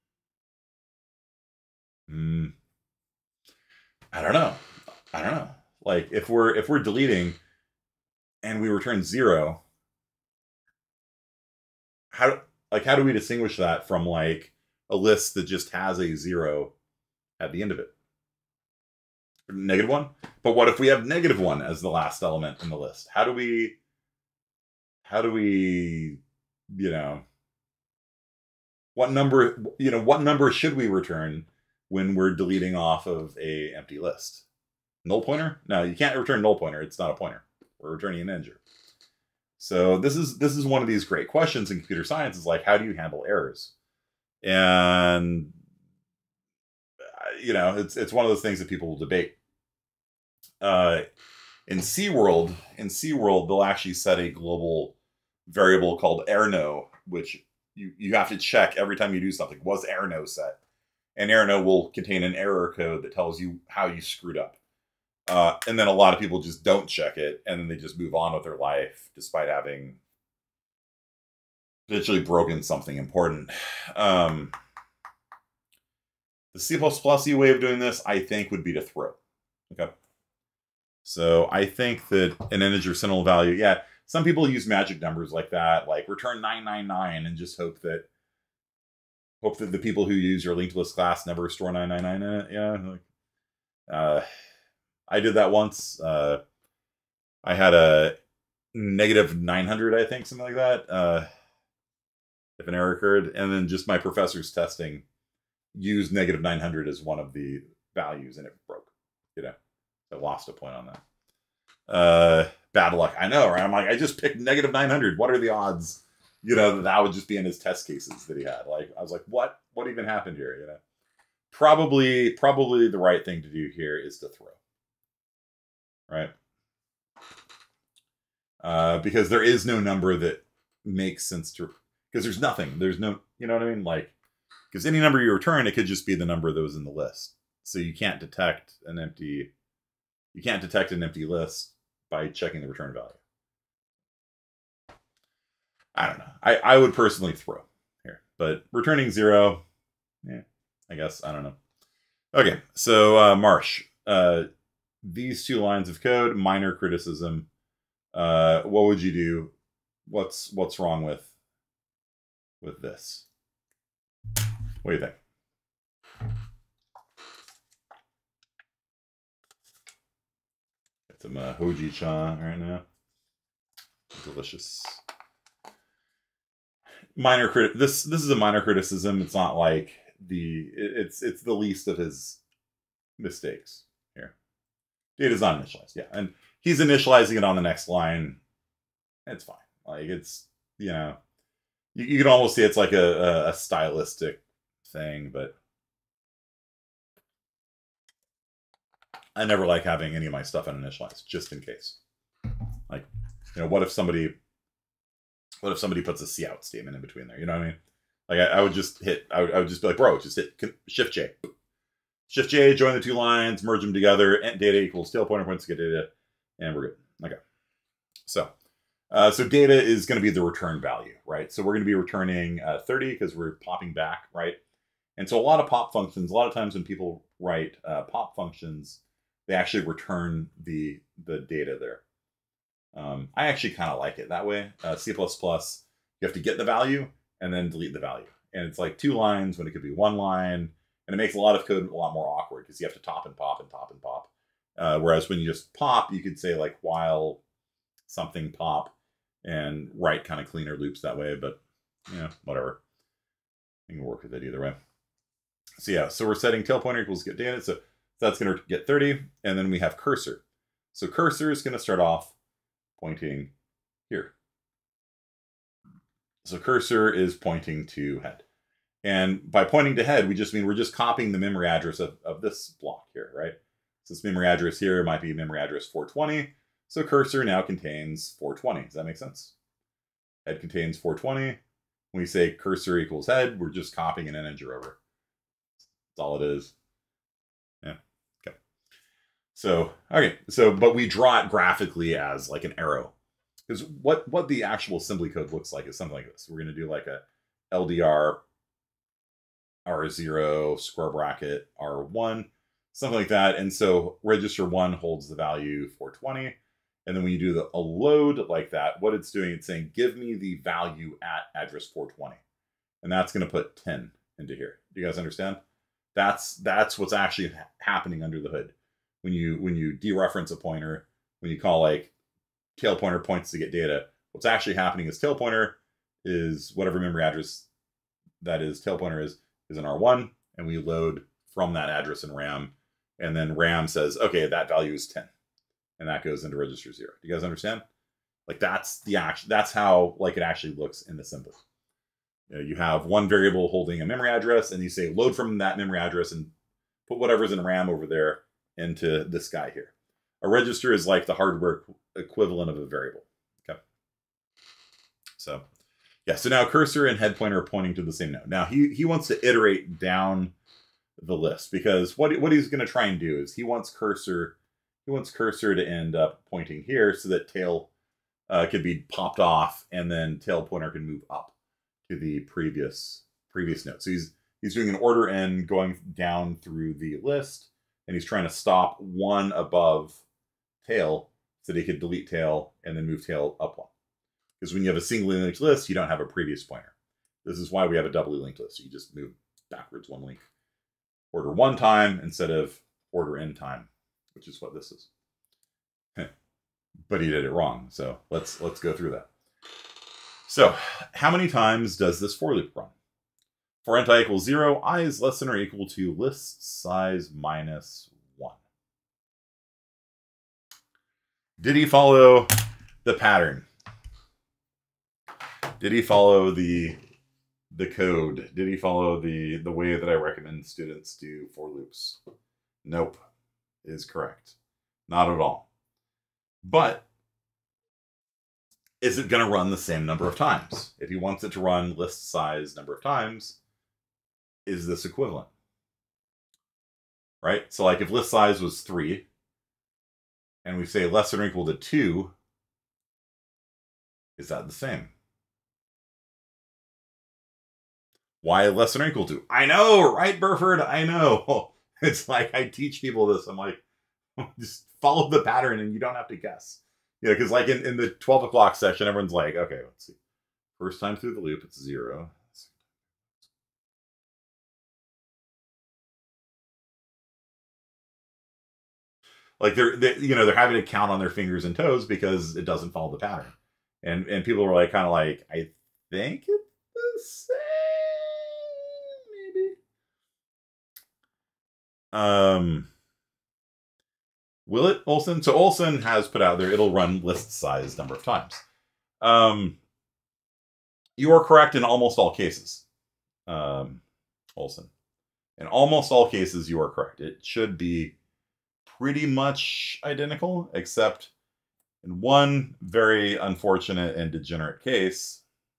Mm. I don't know. I don't know. Like if we're, if we're deleting and we return zero, how, like, how do we distinguish that from like a list that just has a zero at the end of it? Negative one. But what if we have negative one as the last element in the list? How do we, how do we, you know, what number, you know, what number should we return when we're deleting off of a empty list? Null pointer? No, you can't return null pointer. It's not a pointer. We're returning an integer. So this is, this is one of these great questions in computer science is like, how do you handle errors? And you know, it's it's one of those things that people will debate. Uh, in C world, in C world, they'll actually set a global variable called errno, which you, you have to check every time you do something. Was errno set? And errno will contain an error code that tells you how you screwed up. Uh, and then a lot of people just don't check it, and then they just move on with their life despite having potentially broken something important. Um, The C plus plus way of doing this, I think, would be to throw. Okay. So I think that an integer sentinel value, yeah, some people use magic numbers like that, like return nine nine nine, and just hope that hope that the people who use your linked list class never store nine nine nine in it. Yeah. Like, uh, I did that once. Uh, I had a negative nine hundred, I think, something like that. Uh, if an error occurred, and then just my professor's testing used negative nine hundred as one of the values, and it broke. You know, I lost a point on that. Uh, bad luck. I know, right? I'm like, I just picked negative nine hundred. What are the odds? You know, that that would just be in his test cases that he had. Like, I was like, what? what even happened here? You know, probably probably the right thing to do here is to throw, right? Uh, because there is no number that makes sense to, because there's nothing. There's no, you know what I mean? Like, because any number you return, it could just be the number that was in the list. So you can't detect an empty, you can't detect an empty list by checking the return value. I don't know. I, I would personally throw here, but returning zero, yeah, I guess, I don't know. Okay, so uh, Marsh, uh, these two lines of code, minor criticism. Uh, what would you do? What's what's wrong with with this? What do you think? Get some uh, Hoji-chan right now. Delicious. Minor crit. This this is a minor criticism. It's not like the. It, it's it's the least of his mistakes here. Data's not initialized. Yeah, and he's initializing it on the next line. It's fine. Like, it's, you know, you, you can almost see it's like a, a, a stylistic thing, but I never like having any of my stuff uninitialized, just in case. Like, you know, what if somebody, what if somebody puts a C out statement in between there? You know what I mean? Like, I, I would just hit, I would, I would just be like, bro, just hit Shift J. Shift J, join the two lines, merge them together, and data equals tail pointer points to get data, and we're good. Okay. So, uh, so data is going to be the return value, right? So we're going to be returning uh, thirty because we're popping back, right? And so a lot of pop functions, a lot of times when people write uh, pop functions, they actually return the the data there. Um, I actually kind of like it that way. Uh, C plus plus, you have to get the value and then delete the value. And it's like two lines when it could be one line. And it makes a lot of code a lot more awkward because you have to top and pop and top and pop. Uh, whereas when you just pop, you could say like while something pop and write kind of cleaner loops that way. But, you know, whatever. You can work with it either way. So yeah, so we're setting tail pointer equals get data. So that's going to get thirty. And then we have cursor. So cursor is going to start off pointing here. So cursor is pointing to head. And by pointing to head, we just mean we're just copying the memory address of, of this block here, right? So this memory address here might be memory address four twenty. So cursor now contains four twenty. Does that make sense? Head contains four twenty. When we say cursor equals head, we're just copying an integer over. That's all it is. Yeah. Okay. So, okay. So, but we draw it graphically as like an arrow. Because what, what the actual assembly code looks like is something like this. We're going to do like a L D R R zero, square bracket, R one, something like that. And so register one holds the value four twenty. And then when you do the, a load like that, what it's doing, it's saying, give me the value at address four twenty. And that's going to put ten into here. Do you guys understand? That's that's what's actually ha happening under the hood. When you when you dereference a pointer, when you call like tail pointer points to get data, what's actually happening is tail pointer is whatever memory address that is tail pointer is, is in R one, and we load from that address in RAM, and then RAM says, okay, that value is ten, and that goes into register zero. Do you guys understand? Like that's the action. That's how like it actually looks in assembly. You know, you have one variable holding a memory address, and you say load from that memory address and put whatever's in RAM over there into this guy here. A register is like the hardware equivalent of a variable. Okay. So. Yeah, so now cursor and head pointer are pointing to the same node. Now, he, he wants to iterate down the list because what, what he's going to try and do is he wants cursor he wants cursor to end up pointing here so that tail uh, could be popped off and then tail pointer can move up to the previous previous node. So he's he's doing an order n going down through the list, and he's trying to stop one above tail so that he could delete tail and then move tail up one. Because when you have a singly linked list, you don't have a previous pointer. This is why we have a doubly linked list. You just move backwards one link. Order one time instead of order n time, which is what this is. But he did it wrong. So let's let's go through that. So how many times does this for loop run? For int I equals zero, I is less than or equal to list size minus one. Did he follow the pattern? Did he follow the the code? Did he follow the, the way that I recommend students do for loops? Nope, is correct. Not at all. But is it going to run the same number of times? If he wants it to run list size number of times, is this equivalent? Right? So like if list size was three, and we say less than or equal to two, is that the same? Why less than or equal to? I know, right, Burford? I know. It's like I teach people this. I'm like, just follow the pattern and you don't have to guess. You know, because like in, in the twelve o'clock session, everyone's like, okay, let's see. First time through the loop, it's zero. Like they're, they, you know, they're having to count on their fingers and toes because it doesn't follow the pattern. And and people are like, kind of like, I think it's the same, maybe. Um, will it, Olson? So Olson has put out there, it'll run list size number of times. Um, you are correct in almost all cases, um, Olson. In almost all cases, you are correct. It should be pretty much identical, except in one very unfortunate and degenerate case.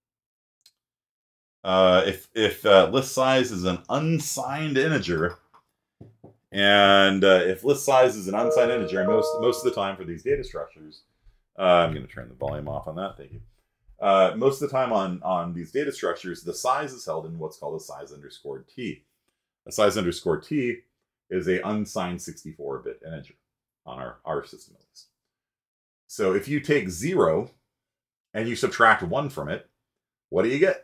Uh, if if uh, list size is an unsigned integer, and uh, if list size is an unsigned integer, and most most of the time for these data structures, uh, I'm going to turn the volume off on that. Thank you. Uh, most of the time on on these data structures, the size is held in what's called a size underscore t. A size underscore t is a unsigned sixty-four bit integer on our our system at least. So if you take zero and you subtract one from it, what do you get?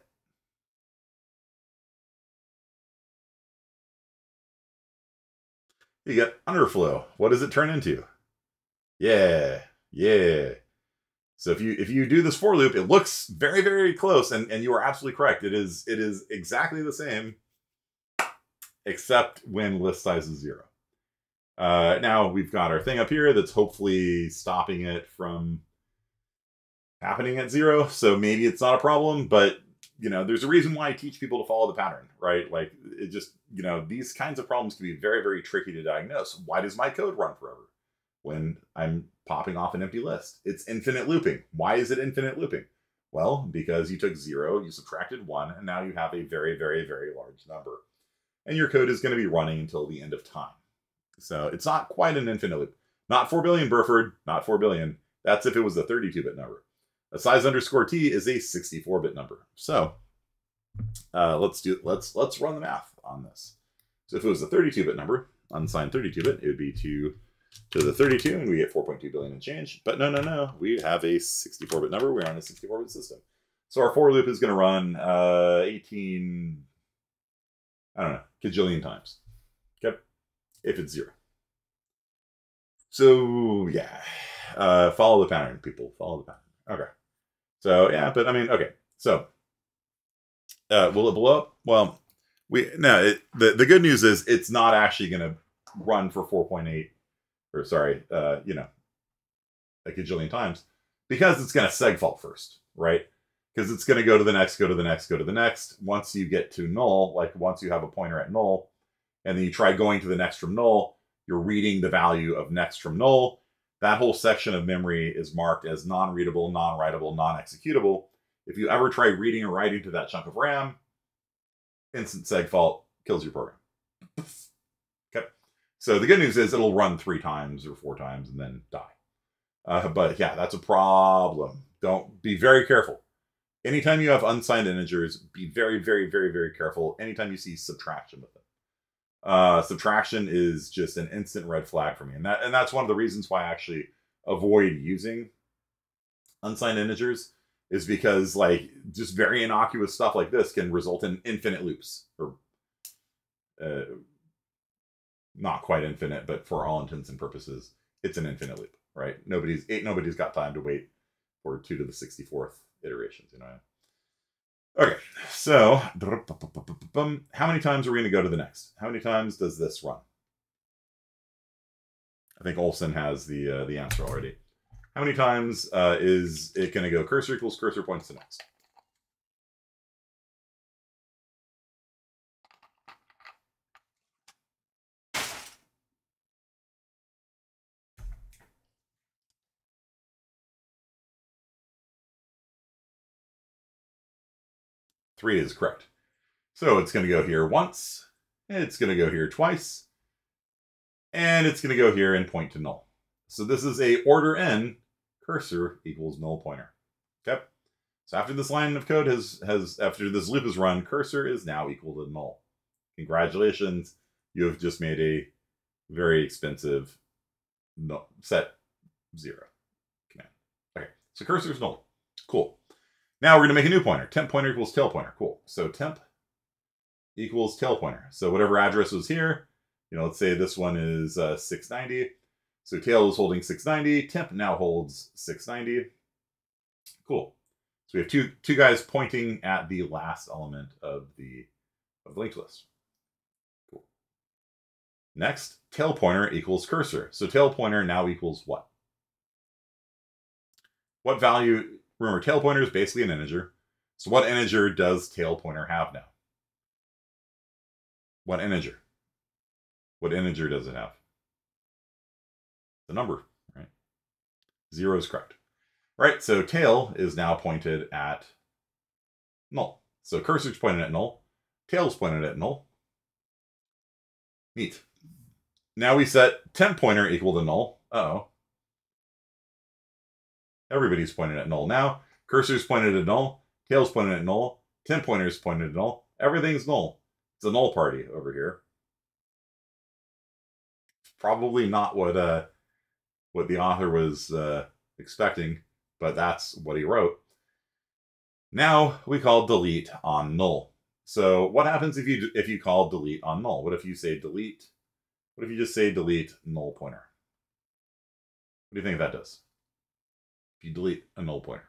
You get underflow. What does it turn into? Yeah, yeah. So if you if you do this for loop, it looks very, very close, and, and you are absolutely correct. It is it is exactly the same, except when list size is zero. Uh, now we've got our thing up here that's hopefully stopping it from happening at zero. So maybe it's not a problem, but you know, there's a reason why I teach people to follow the pattern, right? Like it just, you know, these kinds of problems can be very, very tricky to diagnose. Why does my code run forever when I'm popping off an empty list? It's infinite looping. Why is it infinite looping? Well, because you took zero, you subtracted one, and now you have a very, very, very large number. And your code is going to be running until the end of time. So it's not quite an infinite loop. Not four billion, Burford, not four billion. That's if it was a thirty-two bit number. A size underscore t is a sixty-four bit number. So uh, let's do let's let's run the math on this. So if it was a thirty-two bit number, unsigned thirty-two bit, it would be two to the thirty-two, and we get four point two billion and change. But no, no, no, we have a sixty-four bit number. We're on a sixty-four bit system. So our for loop is going to run uh, eighteen, I don't know, kajillion times. Okay, if it's zero. So yeah, uh, follow the pattern, people. Follow the pattern. Okay. So yeah, but I mean, okay. So uh, will it blow up? Well, we no. It, the the good news is it's not actually going to run for four point eight, or sorry, uh, you know, a kajillion times, because it's going to segfault first, right? Because it's going to go to the next, go to the next, go to the next. Once you get to null, like once you have a pointer at null, and then you try going to the next from null, you're reading the value of next from null. That whole section of memory is marked as non-readable, non-writable, non-executable. If you ever try reading or writing to that chunk of RAM, instant segfault kills your program. Okay. So the good news is it'll run three times or four times and then die. Uh, but yeah, that's a problem. Don't be very careful. Anytime you have unsigned integers, be very, very, very, very careful. Anytime you see subtraction with them. Uh, subtraction is just an instant red flag for me. And that and that's one of the reasons why I actually avoid using unsigned integers, is because like just very innocuous stuff like this can result in infinite loops, or uh, not quite infinite, but for all intents and purposes, it's an infinite loop, right? Nobody's ain't nobody's got time to wait for two to the sixty-fourth iterations, you know. Okay, so how many times are we going to go to the next? How many times does this run? I think Olson has the uh, the answer already. How many times uh, is it going to go cursor equals cursor points to next? Three is correct. So it's going to go here once, it's going to go here twice, and it's going to go here and point to null. So this is a order n cursor equals null pointer. Okay. So after this line of code has, has after this loop is run, cursor is now equal to null. Congratulations, you have just made a very expensive no, set zero command. Okay, so cursor is null. Cool. Now we're going to make a new pointer. Temp pointer equals tail pointer. Cool. So temp equals tail pointer. So whatever address was here, you know, let's say this one is uh, six ninety. So tail is holding six ninety. Temp now holds six ninety. Cool. So we have two two guys pointing at the last element of the of the linked list. Cool. Next, tail pointer equals cursor. So tail pointer now equals what? What value? Remember, tail pointer is basically an integer. So what integer does tail pointer have now? What integer? What integer does it have? The number, right? Zero is correct. Right, so tail is now pointed at null. So cursor's pointed at null. Tail's pointed at null. Neat. Now we set temp pointer equal to null. Uh-oh. Everybody's pointed at null now. Cursor's pointed at null. Tail's pointed at null. Temp pointer's pointed at null. Everything's null. It's a null party over here. Probably not what uh what the author was uh, expecting, but that's what he wrote. Now we call delete on null. So what happens if you if you call delete on null? What if you say delete? What if you just say delete null pointer? What do you think that does? If you delete a null pointer.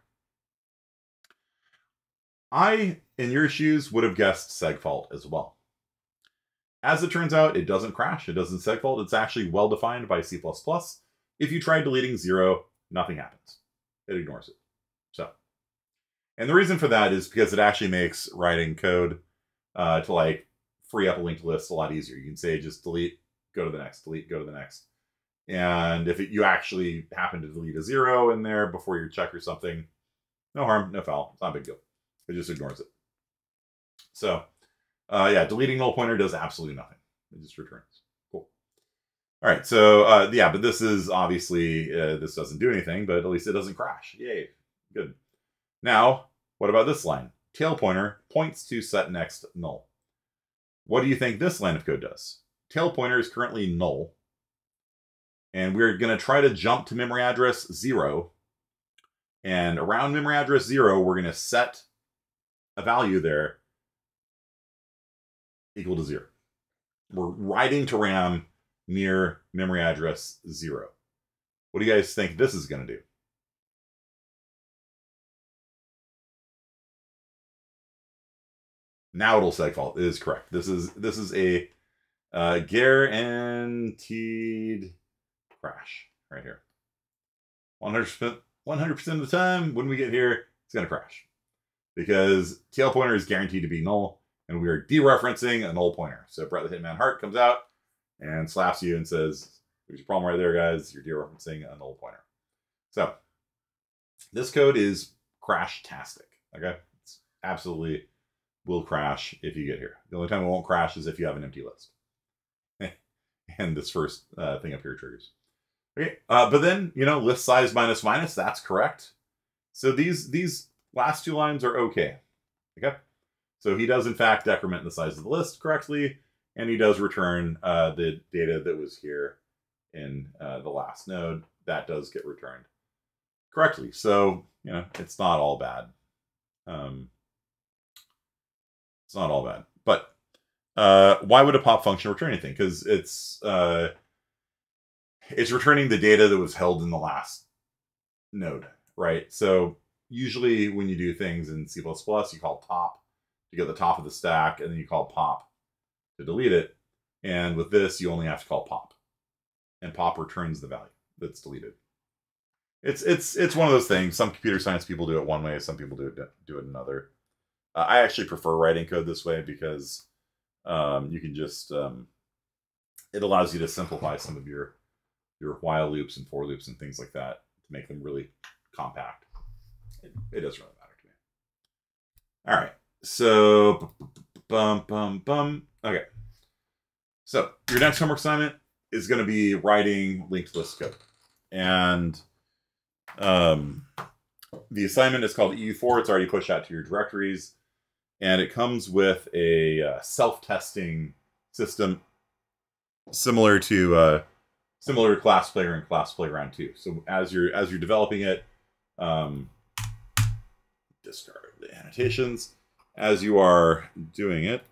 I, in your shoes, would have guessed segfault as well. As it turns out, it doesn't crash. It doesn't segfault. It's actually well defined by C plus plus. If you try deleting zero, nothing happens. It ignores it. So, and the reason for that is because it actually makes writing code uh, to like free up a linked list a lot easier. You can say just delete, go to the next, delete, go to the next. And if it, you actually happen to delete a zero in there before your check or something, no harm, no foul. It's not a big deal. It just ignores it. So, uh, yeah, deleting null pointer does absolutely nothing. It just returns. Cool. All right, so uh, yeah, but this is obviously, uh, this doesn't do anything, but at least it doesn't crash. Yay, good. Now, what about this line? Tail pointer points to set next null. What do you think this line of code does? Tail pointer is currently null. And we're going to try to jump to memory address zero. And around memory address zero, we're going to set a value there equal to zero. We're writing to RAM near memory address zero. What do you guys think this is going to do? Now it'll segfault. It is correct. This is this is a uh, guaranteed crash right here. one hundred percent, one hundred percent of the time when we get here, it's going to crash. Because tail pointer is guaranteed to be null, and we are dereferencing a null pointer. So Brett the Hitman Hart comes out and slaps you and says, there's a problem right there, guys. You're dereferencing a null pointer. So this code is crash-tastic. Okay? It's absolutely will crash if you get here. The only time it won't crash is if you have an empty list. And this first uh, thing up here triggers. Okay, uh, but then, you know, list size minus minus, that's correct. So these these last two lines are okay. Okay, so he does in fact decrement the size of the list correctly, and he does return uh, the data that was here in uh, the last node. That does get returned correctly. So, you know, it's not all bad. Um, it's not all bad. But uh, why would a pop function return anything? Because it's uh, it's returning the data that was held in the last node, right? So usually when you do things in C plus plus, you call top to get the top of the stack, and then you call pop to delete it. And with this, you only have to call pop. And pop returns the value that's deleted. It's it's it's one of those things. Some computer science people do it one way, some people do it do it another. Uh, I actually prefer writing code this way because um, you can just um, it allows you to simplify some of your your while loops and for loops and things like that to make them really compact. It, it doesn't really matter to me. All right. So, bum, bum, bum. Okay. So, your next homework assignment is going to be writing linked list code. And um, the assignment is called E U four. It's already pushed out to your directories. And it comes with a uh, self-testing system similar to uh, similar to Class Player and Class Playground two. So as you're as you're developing it, um, discard the annotations. As you are doing it,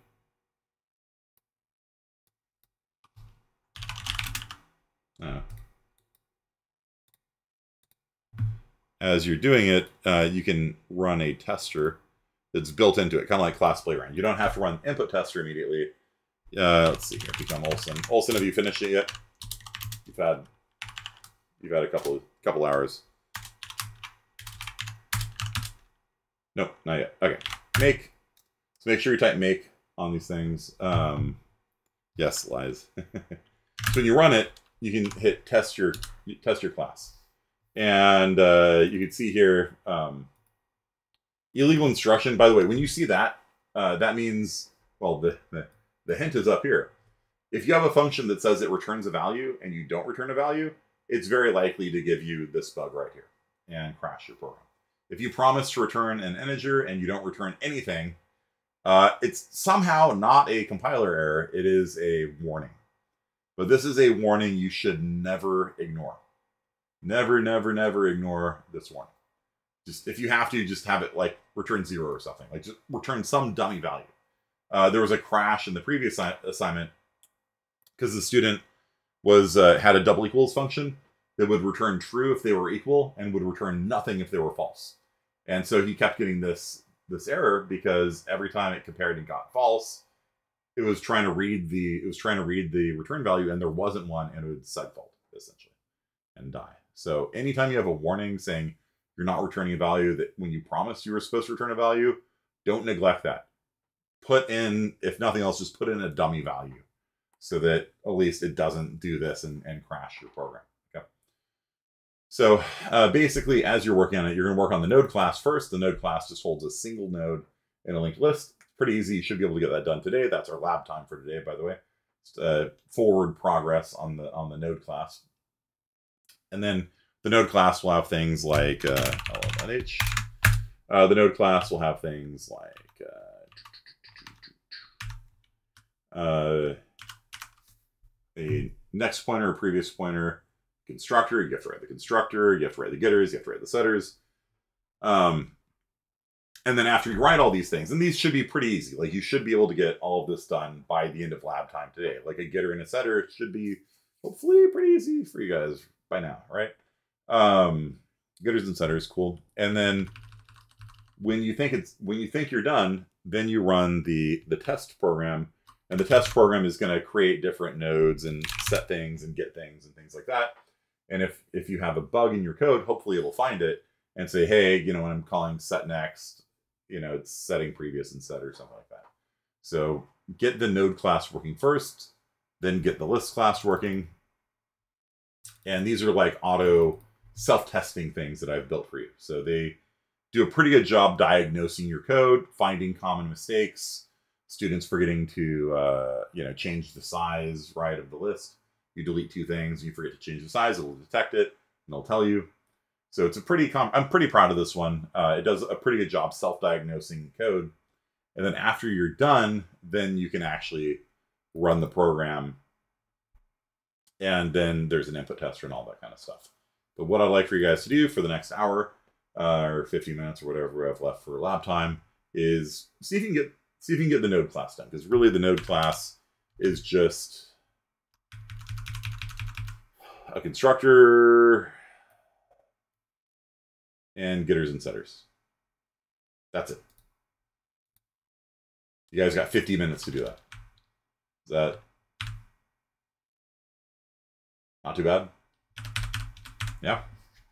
uh, as you're doing it, uh, you can run a tester that's built into it, kind of like Class Playground. You don't have to run input tester immediately. Uh, let's see here. Become Olson. Olson, have you finished it yet? You've had you've had a couple couple hours. Nope, not yet. Okay, make. So make sure you type make on these things. Um, yes, lies. So when you run it, you can hit test your test your class, and uh, you can see here. Um, Illegal instruction, by the way, when you see that, uh, that means, well, the, the, the hint is up here. If you have a function that says it returns a value and you don't return a value, it's very likely to give you this bug right here and crash your program. If you promise to return an integer and you don't return anything, uh, it's somehow not a compiler error. It is a warning. But this is a warning you should never ignore. Never, never, never ignore this warning. Just if you have to, just have it like return zero or something. Like just return some dummy value. Uh, there was a crash in the previous assignment because the student was uh, had a double equals function that would return true if they were equal and would return nothing if they were false. And so he kept getting this this error because every time it compared and got false, it was trying to read the it was trying to read the return value and there wasn't one, and it would segfault essentially and die. So anytime you have a warning saying you're not returning a value that when you promised you were supposed to return a value, don't neglect that. Put in, if nothing else, just put in a dummy value so that at least it doesn't do this and, and crash your program. Okay. So uh, basically, as you're working on it, you're going to work on the node class first. The node class just holds a single node in a linked list. Pretty easy. You should be able to get that done today. That's our lab time for today, by the way. Just, uh, forward progress on the on the node class. And then the node class will have things like uh, L M N H. Uh, the node class will have things like uh, uh, a next pointer, a previous pointer, constructor. You have to write the constructor. You have to write the getters. You have to write the setters. Um, and then after you write all these things, and these should be pretty easy. Like you should be able to get all of this done by the end of lab time today. Like a getter and a setter should be hopefully pretty easy for you guys by now, right? Um, getters and setters, cool. And then when you think it's when you think you're done, then you run the the test program, and the test program is going to create different nodes and set things and get things and things like that. And if if you have a bug in your code, hopefully it'll find it and say, hey, you know, when I'm calling set next, you know, it's setting previous and set or something like that. So get the node class working first, then get the list class working. And these are like auto self-testing things that I've built for you. So they do a pretty good job diagnosing your code, finding common mistakes, students forgetting to, uh, you know, change the size, right, of the list. You delete two things, you forget to change the size, it'll detect it, and it'll tell you. So it's a pretty, com I'm pretty proud of this one. Uh, it does a pretty good job self-diagnosing code. And then after you're done, then you can actually run the program. And then there's an input tester and all that kind of stuff. But what I'd like for you guys to do for the next hour uh, or fifteen minutes or whatever we have left for lab time is see if you can get see if you can get the node class done. Because really the node class is just a constructor and getters and setters. That's it. You guys got fifty minutes to do that. Is that not too bad? Yeah.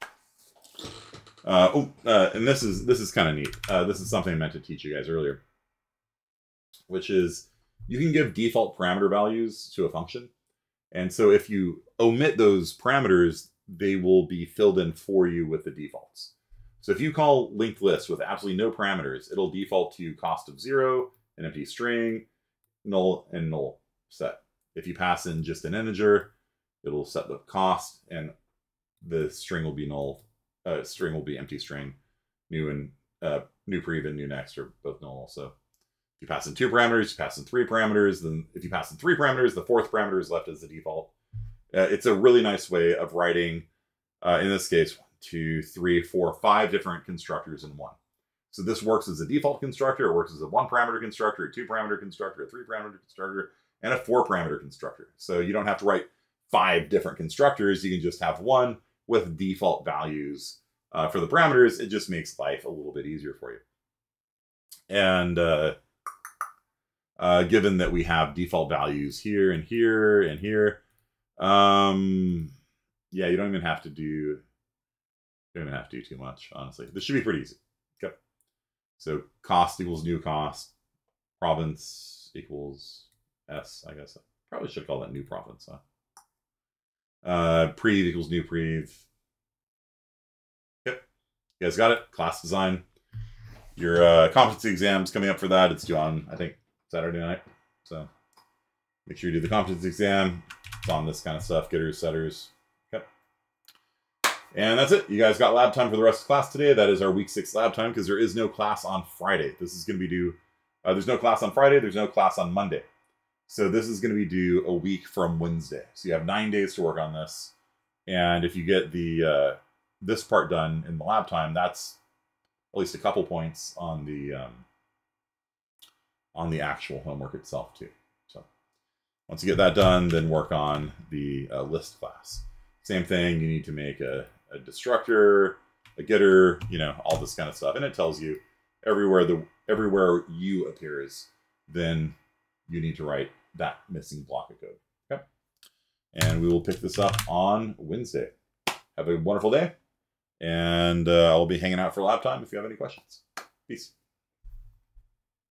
Uh, oh, uh, and this is this is kind of neat. Uh, this is something I meant to teach you guys earlier, which is you can give default parameter values to a function, and so if you omit those parameters, they will be filled in for you with the defaults. So if you call linked list with absolutely no parameters, it'll default to cost of zero, an empty string, null, and null set. If you pass in just an integer, it'll set the cost, and the string will be null. Uh, string will be empty string. New and uh, new prev and new next are both null. So if you pass in two parameters, you pass in three parameters. Then if you pass in three parameters, the fourth parameter is left as the default. Uh, it's a really nice way of writing, uh, in this case, one, two, three, four, five different constructors in one. So this works as a default constructor. It works as a one parameter constructor, a two parameter constructor, a three parameter constructor, and a four parameter constructor. So you don't have to write five different constructors. You can just have one with default values uh, for the parameters. It just makes life a little bit easier for you. And uh, uh, given that we have default values here and here and here, um, yeah, you don't even have to do, you don't even have to do too much, honestly. This should be pretty easy. Okay. So cost equals new cost, province equals S, I guess. I probably should call that new province, huh? Uh, prev equals new prev. Yep. You guys got it? Class design. Your uh, competency exam's coming up for that. It's due on, I think, Saturday night. So make sure you do the competency exam. It's on this kind of stuff. Getters, setters. Yep. And that's it. You guys got lab time for the rest of class today. That is our week six lab time because there is no class on Friday. This is going to be due. Uh, there's no class on Friday. There's no class on Monday. So this is going to be due a week from Wednesday. So you have nine days to work on this. And if you get the uh, this part done in the lab time, that's at least a couple points on the um, on the actual homework itself too. So once you get that done, then work on the uh, list class. Same thing. You need to make a, a destructor, a getter, you know, all this kind of stuff, and it tells you everywhere the everywhere U appears, then you need to write that missing block of code. Okay. And we will pick this up on Wednesday. Have a wonderful day. And uh, I'll be hanging out for lab time if you have any questions. Peace.